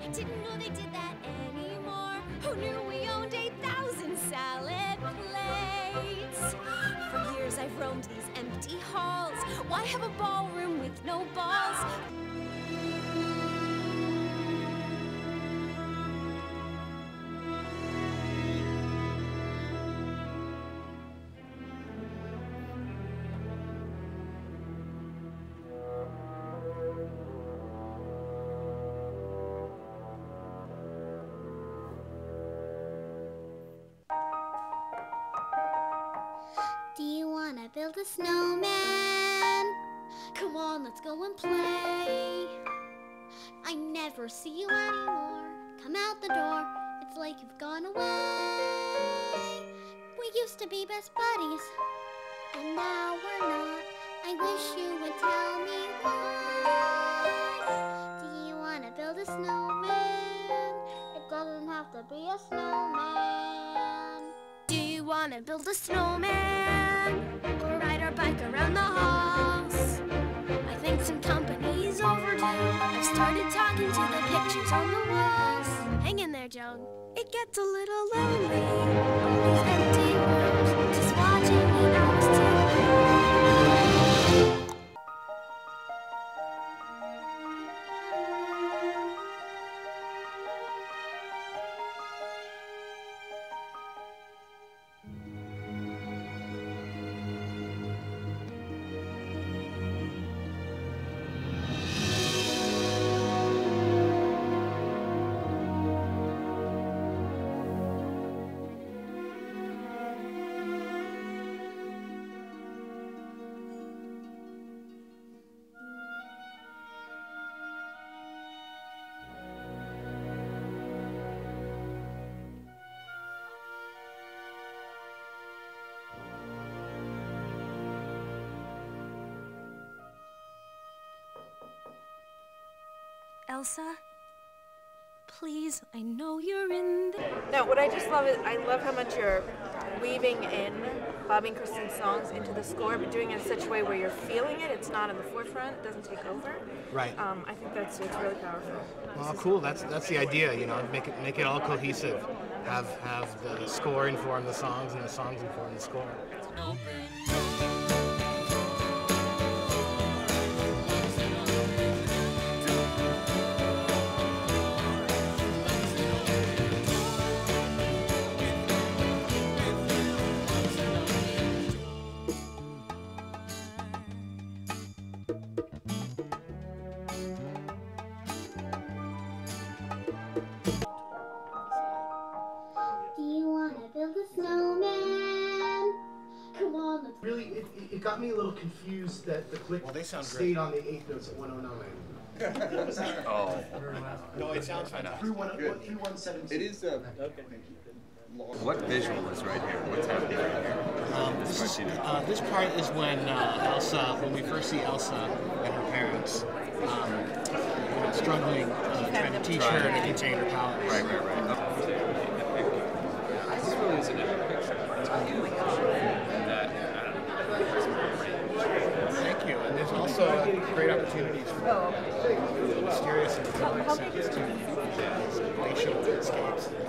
I didn't know they did that anymore. Who knew we owned 8,000 salad plates? For years I've roamed these empty halls. Why have a ballroom with no balls? Do you wanna build a snowman? Come on, let's go and play. I never see you anymore. Come out the door, it's like you've gone away. We used to be best buddies, and now we're not. I wish you would tell me why. Do you wanna build a snowman? It doesn't have to be a snowman. Do you wanna build a snowman? Or ride our bike around the halls? I think some company's overdue. I've started talking to the pictures on the walls. Hang in there, Joan. It gets a little lonely. All these empty rooms, just watching the hours tick. Elsa, please, I know you're in there. No, what I just love is I love how much you're weaving in Bobby and Kristen's songs into the score, but doing it in such a way where you're feeling it. It's not in the forefront. It doesn't take over. Right. I think it's really powerful. Well, cool. That's the idea. You know, make it all cohesive. Have the score inform the songs, and the songs inform the score. Really, it got me a little confused that the click stayed on the 8th notes at 109. Oh. No, it sounds fine. 3117. It is okay. What visual is right here? What's happening right here? This part is when Elsa, when we first see Elsa and her parents struggling, trying to teach her to contain her powers. Right. This really is an epic picture. Thank you. And there's also great opportunities for mysterious and sounds too. Glacial landscapes.